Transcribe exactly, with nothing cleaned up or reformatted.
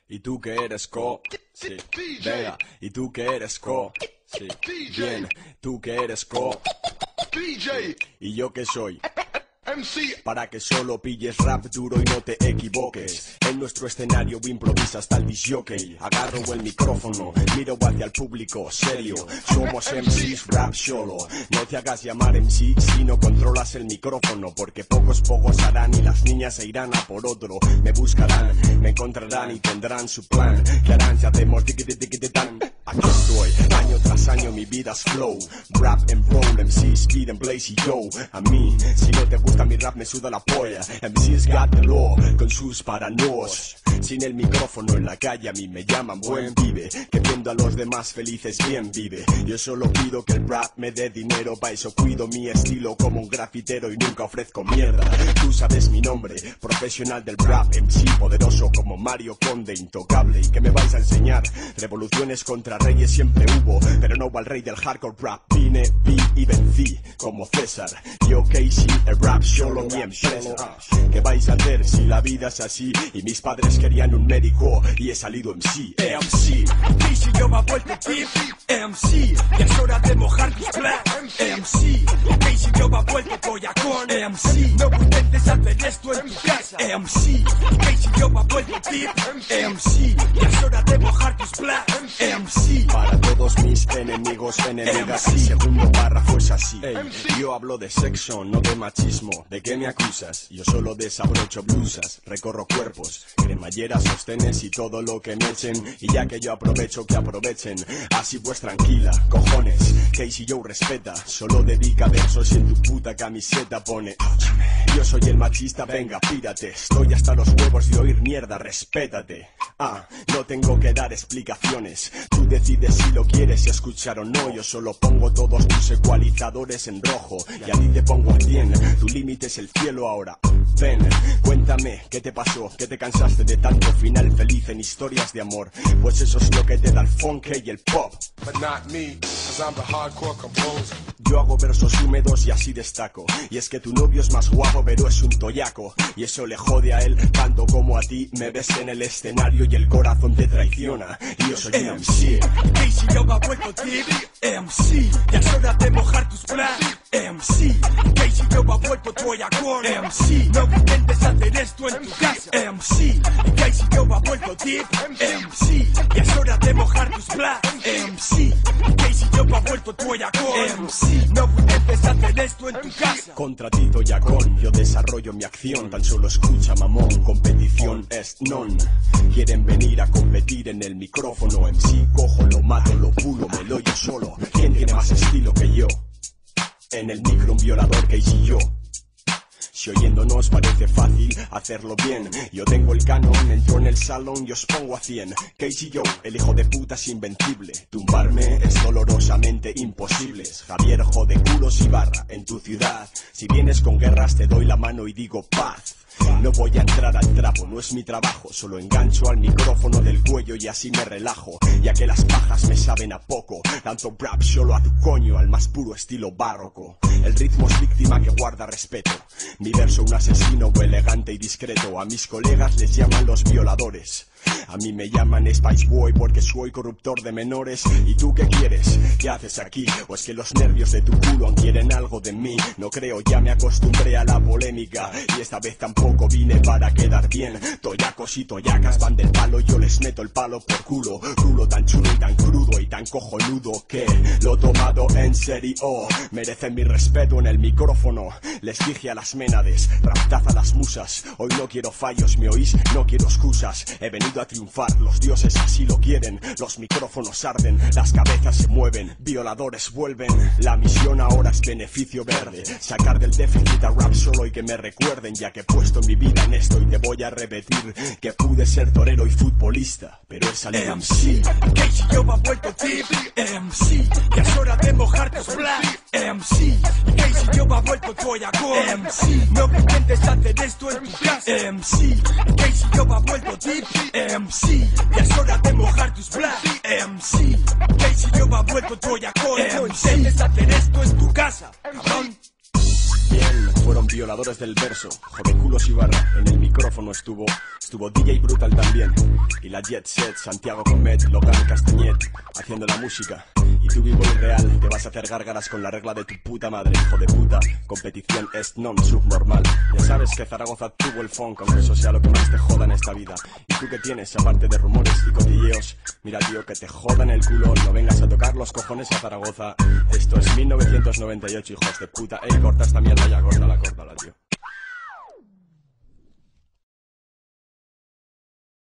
¿Y tú que eres co? Sí. Venga, ¿y tú que eres co? Sí. Bien, ¿tú que eres co? D J. ¿Y yo qué soy? M C. Para que solo pilles rap duro y no te equivoques. En nuestro escenario improvisa hasta el disjockey. Agarro el micrófono, miro hacia el público, serio. Somos M Cs rap solo. No te hagas llamar M C si no controlas el micrófono, porque pocos pocos harán y las niñas se irán a por otro. Me buscarán, me encontrarán y tendrán su plan. ¿Qué harán si hacemos tiquitiquitiquitán? Aquí estoy, año tras año mi vida es flow. Rap and roll, M C, speed and blaze y yo. A mí, si no te gusta mi rap me suda la polla. M C's got the law, con sus paranoos. Sin el micrófono en la calle a mí me llaman buen pibe, que viendo a los demás felices bien vive. Yo solo pido que el rap me dé dinero, pa' eso cuido mi estilo como un grafitero y nunca ofrezco mierda. Tú sabes mi nombre, profesional del rap, M C poderoso como Mario Conde, intocable. ¿Y qué me vais a enseñar? Revoluciones contra reyes siempre hubo, pero no hubo al rey del hardcore rap. Vine, vi y vencí como César. Yo Casey, el rap solo mi empresa. ¿Qué vais a hacer si la vida es así? Y mis padres querían un médico y he salido M C. M C, Casey yo me ha vuelto tip. M C, ya es hora de mojar tus black. M C, Casey yo me ha vuelto pollacón. M C, no intentes hacer esto en tu casa. M C, Casey yo me ha vuelto tip. M C, ya es hora de mojar tus black. M C, para todos mis enemigos, enemigas, el segundo párrafo es así. Ey, yo hablo de sexo, no de machismo. ¿De qué me acusas? Yo solo desabrocho blusas, recorro cuerpos, cremalleras, sostenes y todo lo que me echen. Y ya que yo aprovecho, que aprovechen. Así pues tranquila, cojones, Casey Joe respeta. Solo dedica versos y en tu puta camiseta pone yo soy el machista, venga, pírate. Estoy hasta los huevos de oír mierda, respétate. Ah, no tengo que dar explicaciones. Tú decides si lo quieres escuchar o no. Yo solo pongo todos tus ecualizadores en rojo y a ti te pongo a cien. Tu límite es el cielo ahora. Ven, cuéntame, ¿qué te pasó? ¿Qué te cansaste de tanto final feliz en historias de amor? Pues eso es lo que te da el funk y el pop. But not me, 'cause I'm the hardcore composer. Yo hago versos húmedos y así destaco. Y es que tu novio es más guapo pero es un toyaco. Y eso le jode a él tanto como a ti. Me ves en el escenario y el corazón te traiciona. Y yo soy un M C. Casey yo me ha vuelto tip. M C, ya es hora de mojar tus black. M C, Casey yo me ha vuelto pollacón. M C, no intentes hacer esto en tu casa. M C, Casey yo me ha vuelto tip. M C, ya es hora de mojar tus black. M C, Casey yo me ha vuelto pollacón. M C, no intentes hacer esto en tu casa. Contra ti toyacón, yo desarrollo mi acción. Tan solo escucha mamón, competición es non. Quieren venir a competir en el micrófono. M C cojo, lo mato, lo pulo, me lo yo solo. ¿Quién tiene más estilo que yo? En el micro un violador que hice yo. Si oyéndonos parece fácil hacerlo bien, yo tengo el canon, entro en el salón y os pongo a cien. Casey Joe, el hijo de puta es invencible. Tumbarme es dolorosamente imposible. Javier jode culos y barra en tu ciudad. Si vienes con guerras te doy la mano y digo paz. No voy a entrar al trapo, no es mi trabajo. Solo engancho al micrófono del cuello y así me relajo. Ya que las pajas me saben a poco, lanzo rap solo a tu coño, al más puro estilo barroco. El ritmo es víctima que guarda respeto. Mi verso un asesino elegante y discreto. A mis colegas les llaman los violadores. A mí me llaman Spice Boy porque soy corruptor de menores. ¿Y tú qué quieres? ¿Qué haces aquí? ¿O es que los nervios de tu culo quieren algo de mí? No creo, ya me acostumbré a la polémica. Y esta vez tampoco vine para quedar bien. Toyacos y toyacas van del palo, yo les meto el palo por culo. Culo tan chulo y tan crudo y tan cojonudo que lo he tomado en serio. Merecen mi respeto en el micrófono. Les dije a las ménades, raptad a las musas. Hoy no quiero fallos, ¿me oís? No quiero excusas. He venido a triunfar, los dioses así lo quieren. Los micrófonos arden, las cabezas se mueven, violadores vuelven. La misión ahora es beneficio verde, sacar del déficit a rap solo y que me recuerden. Ya que he puesto mi vida en esto y te voy a repetir que pude ser torero y futbolista, pero he salido M C. Casey yo me ha vuelto tip. M C, ya es hora de mojar tus black. M C, Casey yo me ha vuelto pollacón. M C, no intentes hacer esto en tu casa. M C, Casey yo me ha vuelto tip. M C, ya es hora de mojar tus black. M C, Casey yo me ha vuelto pollacón. No intentes hacer esto en tu casa, cabrón. bien. fueron violadores del verso. Jodeculos y barra, en el micrófono estuvo Estuvo D J Brutal también. Y la Jet Set, Santiago Comet, Logan Castañet, haciendo la música. Y tú vivo y real, te vas a hacer gárgaras con la regla de tu puta madre, hijo de puta. Competición es non subnormal. Ya sabes que Zaragoza tuvo el funk, aunque eso sea lo que más te joda en esta vida. ¿Y tú qué tienes, aparte de rumores y cotilleos? Mira, tío, que te jodan el culo, no vengas a tocar los cojones a Zaragoza. Esto es mil novecientos noventa y ocho, hijos de puta. Ey, corta esta mierda ya, córtala, córtala, tío.